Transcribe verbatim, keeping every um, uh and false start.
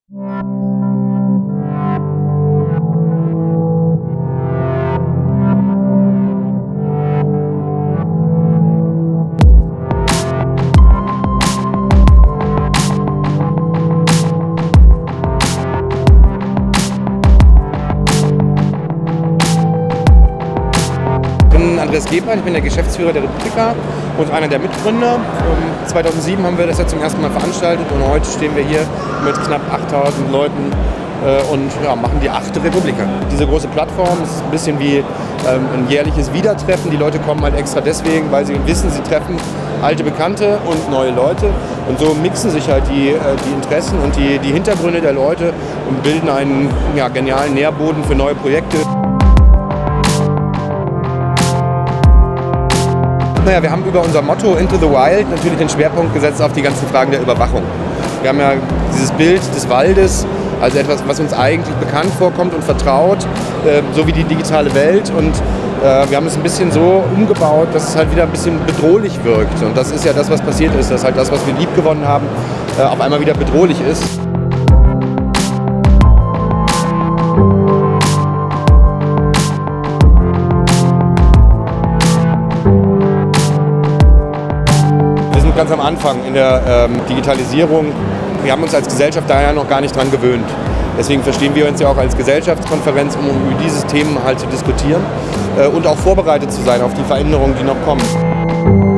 Ich bin Andreas Gebhardt, ich bin der Geschäftsführer der Republika und einer der Mitgründer. zweitausendsieben haben wir das ja zum ersten Mal veranstaltet und heute stehen wir hier mit knapp achttausend Leuten und ja, machen die achte Republika. Diese große Plattform ist ein bisschen wie ähm, ein jährliches Wiedertreffen. Die Leute kommen halt extra deswegen, weil sie wissen, sie treffen alte Bekannte und neue Leute. Und so mixen sich halt die, äh, die Interessen und die, die Hintergründe der Leute und bilden einen ja, genialen Nährboden für neue Projekte. Naja, wir haben über unser Motto Into the Wild natürlich den Schwerpunkt gesetzt auf die ganzen Fragen der Überwachung. Wir haben ja dieses Bild des Waldes, also etwas, was uns eigentlich bekannt vorkommt und vertraut, äh, so wie die digitale Welt. Und äh, wir haben es ein bisschen so umgebaut, dass es halt wieder ein bisschen bedrohlich wirkt. Und das ist ja das, was passiert ist, dass halt das, was wir lieb gewonnen haben, äh, auf einmal wieder bedrohlich ist. Wir sind ganz am Anfang in der ähm, Digitalisierung. Wir haben uns als Gesellschaft daher noch gar nicht dran gewöhnt. Deswegen verstehen wir uns ja auch als Gesellschaftskonferenz, um über diese Themen halt zu diskutieren äh, und auch vorbereitet zu sein auf die Veränderungen, die noch kommen.